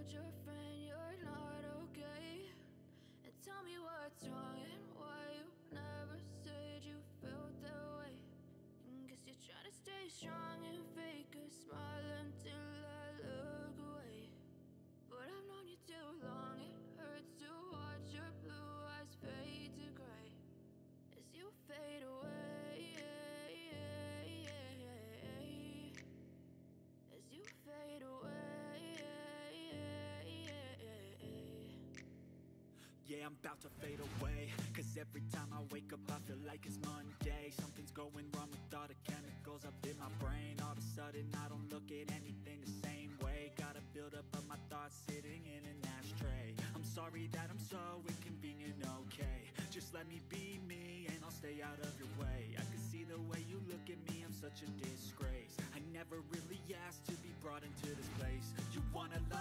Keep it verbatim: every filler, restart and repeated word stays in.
told your friend you're not okay, and tell me what's wrong and why you never said you felt that way. And guess you're trying to stay strong and fake a smile until I look away. But I've known you too long, it hurts to watch your blue eyes fade to gray as you fade away, as you fade away. Yeah, I'm about to fade away, cause every time I wake up I feel like it's Monday. Something's going wrong with all the chemicals up in my brain. All of a sudden I don't look at anything the same way. Got a buildup of my thoughts sitting in an ashtray. I'm sorry that I'm so inconvenient, okay. Just let me be me and I'll stay out of your way. I can see the way you look at me, I'm such a disgrace. I never really asked to be brought into this place. You wanna